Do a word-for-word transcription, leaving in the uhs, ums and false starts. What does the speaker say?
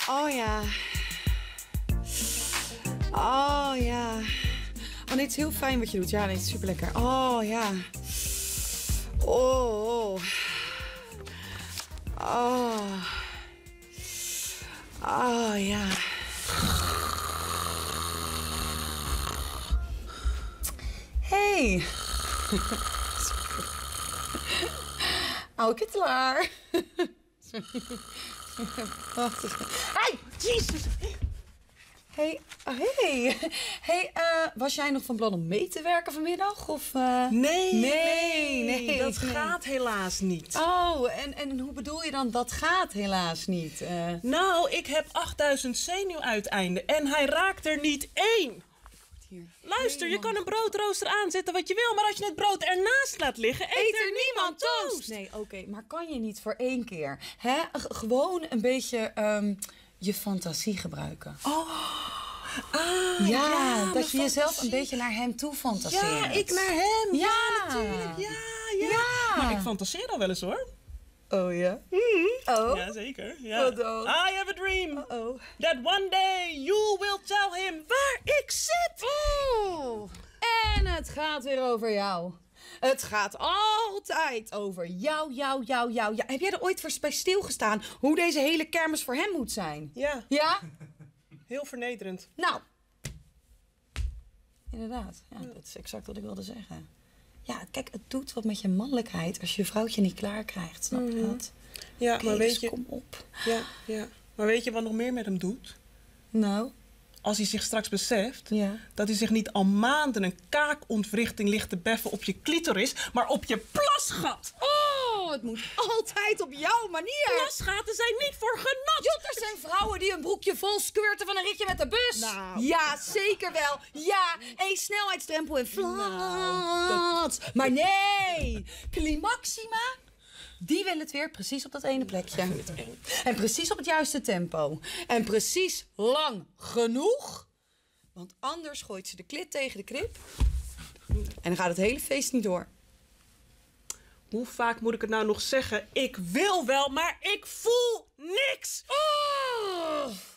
Oh ja. Oh ja. Oh nee, het is heel fijn wat je doet. Ja, nee, het is super lekker. Oh ja. Oh. Oh. Oh, oh ja. Hey. Oude kittelaar. Wacht eens. Hey, jezus. Hey, oh, hey. Hey, uh, was jij nog van plan om mee te werken vanmiddag? Of, uh... nee, nee, nee, dat nee. gaat helaas niet. Oh, en, en hoe bedoel je dan, dat gaat helaas niet? Uh... Nou, ik heb achtduizend zenuwuiteinden en hij raakt er niet één. Hier. Luister, je Helemaal kan een broodrooster aanzetten wat je wil, maar als je het brood ernaast laat liggen, eet, Eet er niemand toast. Nee, oké, okay, maar kan je niet voor één keer, hè? G- gewoon een beetje um, je fantasie gebruiken. Oh, ah, ja, ja, dat je jezelf fantasie. een beetje naar hem toe fantaseert. Ja, ik naar hem. Ja, Ja, natuurlijk. Ja, ja, ja. Maar ik fantaseer al wel eens hoor. Oh ja? Mm-hmm. Oh? Ja, zeker. Ja. Wat dan? I have a dream. Uh-oh. That one day you will tell him waar ik zit. Oh. En het gaat weer over jou. Het gaat altijd over jou, jou, jou, jou. Ja. Heb jij er ooit voor bij stilgestaan hoe deze hele kermis voor hem moet zijn? Ja, Ja? heel vernederend. Nou. Inderdaad. Ja, dat is exact wat ik wilde zeggen. Ja, kijk, het doet wat met je mannelijkheid als je je vrouwtje niet klaar krijgt. Snap je dat? Ja, Okay, maar weet dus je... kom op. Ja, ja. Maar weet je wat nog meer met hem doet? Nou? Als hij zich straks beseft Ja. dat hij zich niet al maanden een kaakontwrichting ligt te beffen op je clitoris, maar op je plasgat. Oh, het moet altijd op jouw manier. Plasgaten zijn niet voor genot. Jot, er zijn vrouwen die een broekje vol squirten van een ritje met de bus. Nou. Ja, zeker wel. Ja, één snelheidsdrempel en flat. Nou, Maar nee, Climaxima, die wil het weer precies op dat ene plekje. En precies op het juiste tempo. En precies lang genoeg. Want anders gooit ze de klit tegen de krip. En dan gaat het hele feest niet door. Hoe vaak moet ik het nou nog zeggen? Ik wil wel, maar ik voel niks. Oh.